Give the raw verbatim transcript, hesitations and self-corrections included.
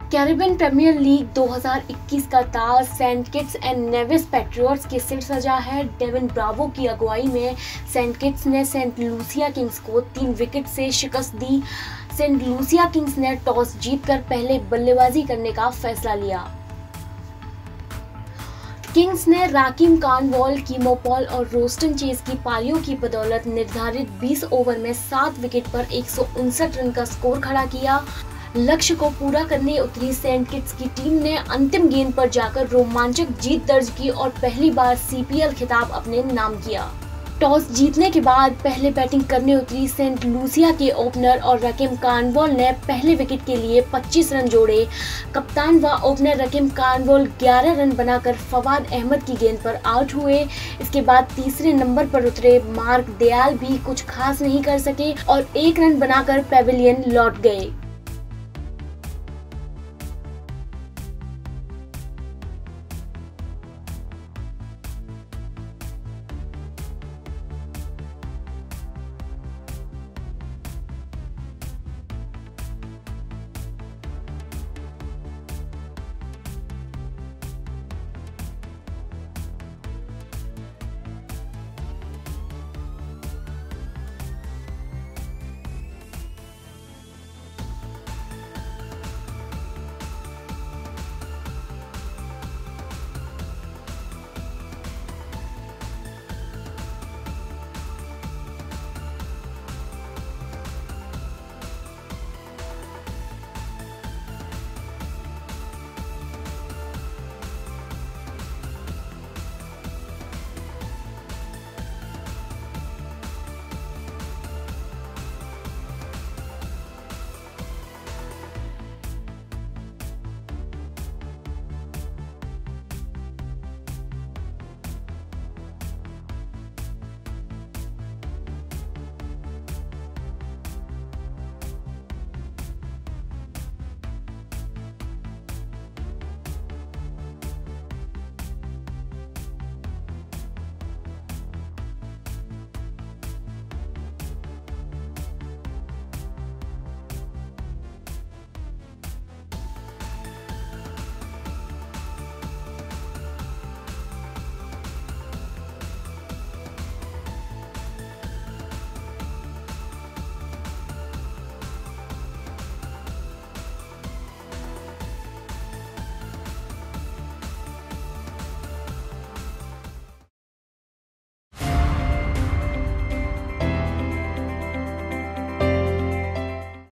Caribbean premiere league दो हज़ार इक्कीस का ताज Saint Kitts and Nevis Patriots के सिर सजा है। डेविन ब्रावो की अगुवाई में सेंट किट्स ने सेंट लूसिया किंग्स को तीन विकेट से शिकस्त दी। सेंट लूसिया किंग्स ने टॉस जीतकर पहले बल्लेबाजी करने का फैसला लिया। किंग्स ने राकिम कार्नवाल, कीमो पॉल और रोस्टन चेज की पारियों की बदौलत निर्धारित बीस ओवर में सात विकेट पर एक सौ उनसठ रन का स्कोर खड़ा किया। लक्ष्य को पूरा करने उतरी सेंट किट्स की टीम ने अंतिम गेंद पर जाकर रोमांचक जीत दर्ज की और पहली बार सीपीएल खिताब अपने नाम किया। टॉस जीतने के बाद पहले बैटिंग करने उतरी सेंट लूसिया के ओपनर और राकिम कार्नवाल ने पहले विकेट के लिए पच्चीस रन जोड़े। कप्तान व ओपनर राकिम कार्नवाल ग्यारह रन बनाकर फवाद अहमद की गेंद पर आउट हुए। इसके बाद तीसरे नंबर पर उतरे मार्क दयाल भी कुछ खास नहीं कर सके और एक रन बनाकर पेविलियन लौट गए।